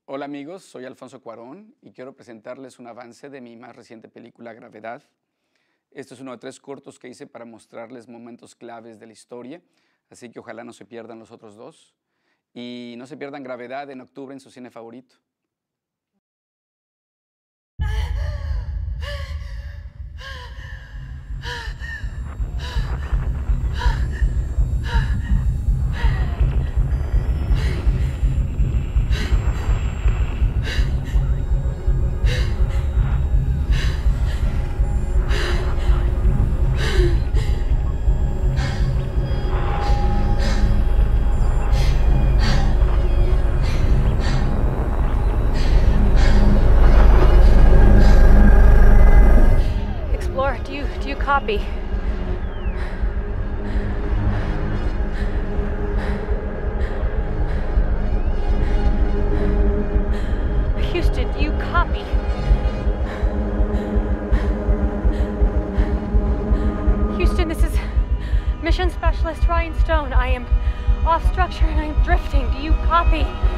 Hola amigos, soy Alfonso Cuarón y quiero presentarles un avance de mi más reciente película Gravedad. Este es uno de 3 cortos que hice para mostrarles momentos claves de la historia, así que ojalá no se pierdan los otros 2. Y no se pierdan Gravedad en octubre en su cine favorito. Explorer, do you copy? Houston, do you copy? Houston, this is Mission Specialist Ryan Stone. I am off structure and I am drifting. Do you copy?